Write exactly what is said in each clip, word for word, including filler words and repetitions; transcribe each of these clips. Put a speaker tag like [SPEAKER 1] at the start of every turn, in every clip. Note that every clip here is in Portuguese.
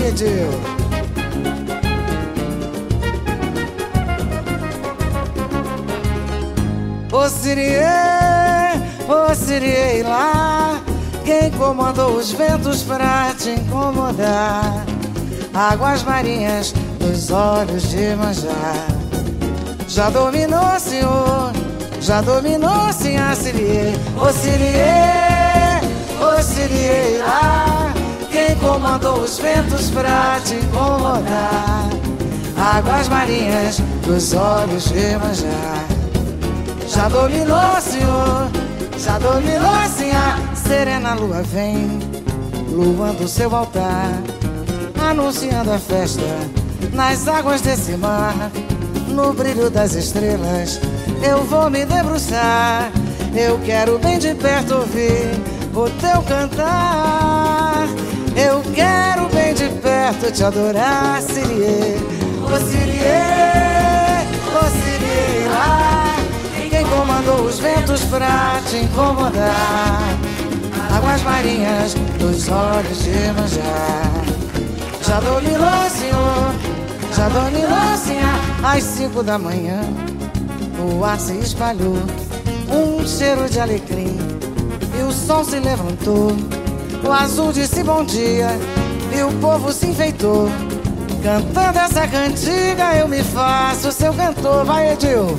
[SPEAKER 1] Edil. Ô Siriê, ô Siriê lá, quem comandou os ventos pra te incomodar? Águas marinhas dos olhos de manjar. Já dominou, senhor, já dominou, senhor Siriê. Ô Siriê, ô Siriê lá, quem comandou os ventos pra te incomodar? Águas marinhas dos olhos de manjar. Já dominou, senhor, já dominou, senhor. Serena lua vem, lua do seu altar, anunciando a festa nas águas desse mar. No brilho das estrelas eu vou me debruçar. Eu quero bem de perto ouvir o teu cantar. Eu quero bem de perto te adorar, Siriê. Ô Siriê, ô Siriê lá, quem comandou os ventos pra te incomodar? Águas marinhas dos olhos de manjar. Já dominou, senhor, já dominou, senhor. Às cinco da manhã o ar se espalhou, um cheiro de alecrim, e o sol se levantou. O azul disse bom dia e o povo se enfeitou. Cantando essa cantiga eu me faço seu cantor. Vai, Edil.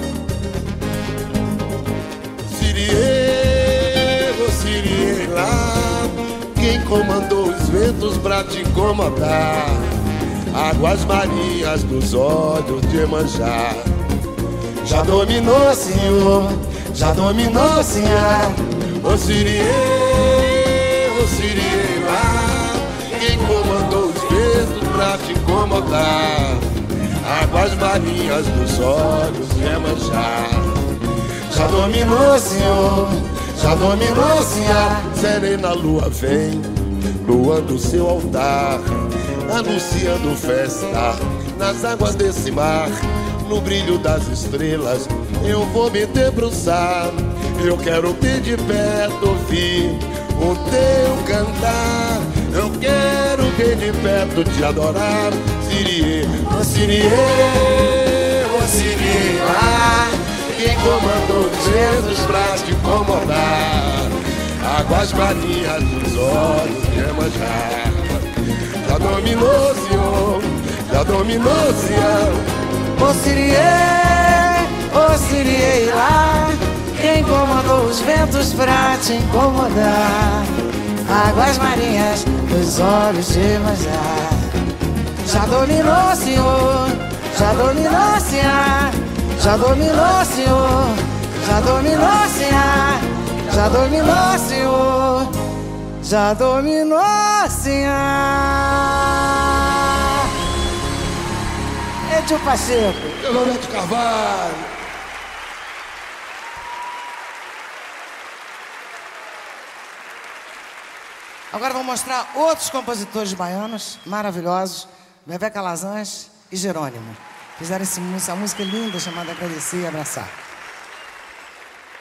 [SPEAKER 2] Siriê, ô Siriê lá, quem comandou os ventos pra te incomodar? Águas marinhas dos olhos de manjar. Já dominou, senhor, já dominou, senhor. Ô Siriê, ô Siriê lá, quem comandou os ventos pra te incomodar? Águas marinhas dos olhos de manjar. Já dominou, senhor, já dominou, senhor. Serena lua vem, lua do seu altar, anunciando festa nas águas desse mar. No brilho das estrelas eu vou me debruçar. Eu quero bem de perto ouvir o teu cantar. Eu quero bem de perto te adorar, Siriê. Ô Siriê, ô Siriê lá, quem comandou os ventos pra te incomodar? Águas marinhas dos olhos de manjar. Já dominou, senhor, já dominou, senhor.
[SPEAKER 1] Ô Siriê, ô Siriê lá, quem comandou os ventos pra te incomodar? Águas marinhas dos olhos de manjar. Já dominou, senhor, já dominou, senhor. Já dominou, senhor, já dominou, senhor. Já dominou, senhor, já dominou, senhor. Edil Pacheco.
[SPEAKER 2] Leonete Carvalho.
[SPEAKER 1] Agora vou mostrar outros compositores baianos maravilhosos, Bebé Calazans e Jerônimo. Fizeram essa música linda chamada Agradecer e Abraçar.